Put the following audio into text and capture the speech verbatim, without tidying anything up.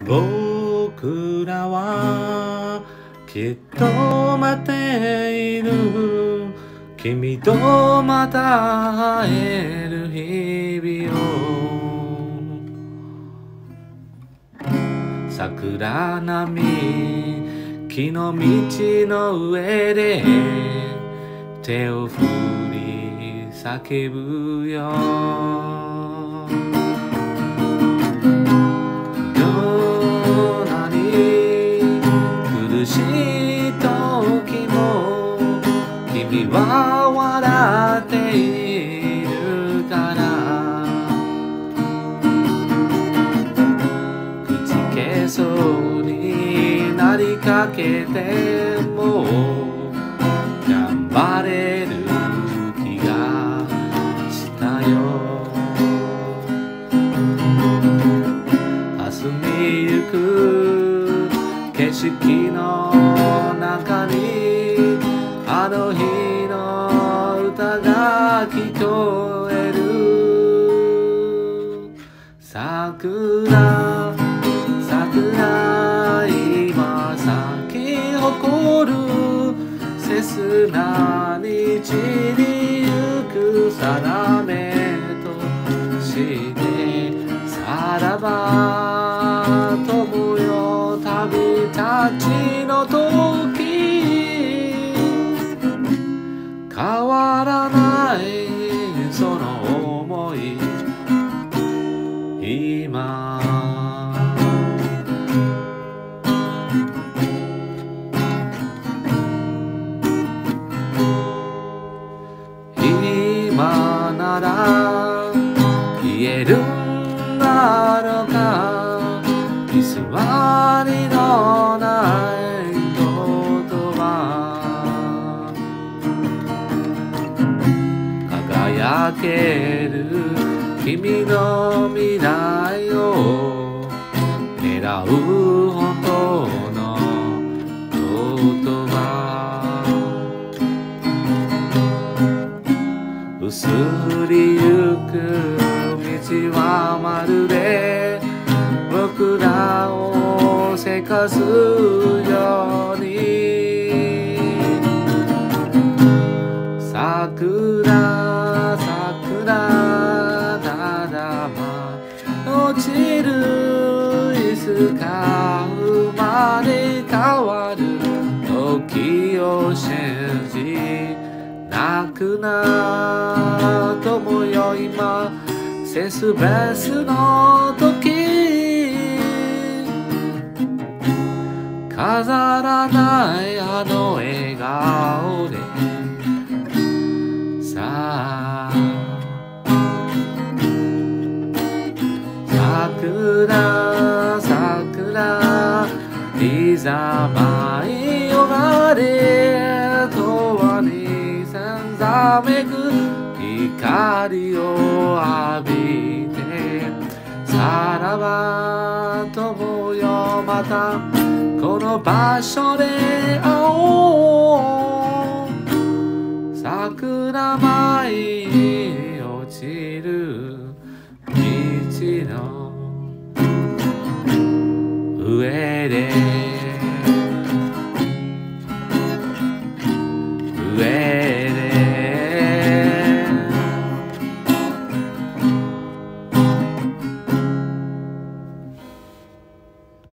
僕らはきっと待っている君とまた会える日々を桜並み木の道の上で手を振り叫ぶよどんなに苦しい時も君は笑っているからくじけそうになりかけても頑張れる気がしたよ霞みゆく景色の中にあの日の歌が聞こえる桜桜今咲き誇る切なに散りゆく定めとしてさらば友よ旅立ちの時変わらないその想い今今なら言えるんだろうか偽りのない言葉輝ける君の未来を狙う本当の言葉薄りゆく道はまるで僕らをせかすように桜桜ただま落ちるいつか生まれ変わる時を信じ泣くな友よ今セスベスの時飾らないあの笑顔でさあ桜桜いざ舞い上がれ永遠にさざめく光を浴びてさらば友よまたこの場所で会おう桜舞い落ちる道の上で